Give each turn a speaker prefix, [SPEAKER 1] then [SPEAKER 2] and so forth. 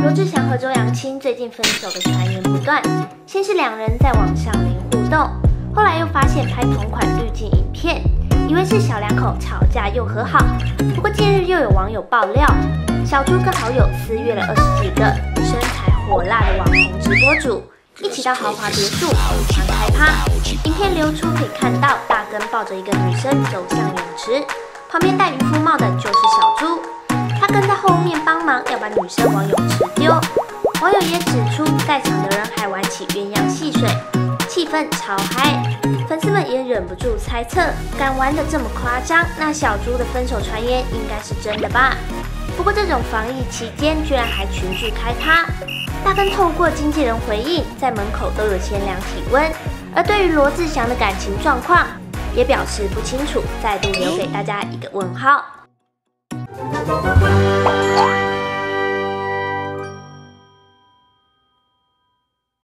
[SPEAKER 1] 罗志祥和周扬青最近分手的传言不断，先是两人在网上零互动，后来又发现拍同款滤镜影片，以为是小两口吵架又和好。不过近日又有网友爆料，小猪跟好友私约了20几个身材火辣的网红直播主，一起到豪华别墅玩开趴。影片流出可以看到大根抱着一个女生走向泳池，旁边戴渔夫帽的就是小猪，他跟在后面帮忙要把女生往泳池丢。网友也指出，在场的人还玩起鸳鸯戏水，气氛超嗨。粉丝们也忍不住猜测，敢玩得这么夸张，那小猪的分手传言应该是真的吧？不过这种防疫期间居然还群聚开趴，大根透过经纪人回应，在门口都有先量体温。而对于罗志祥的感情状况，也表示不清楚，再度留给大家一个问号。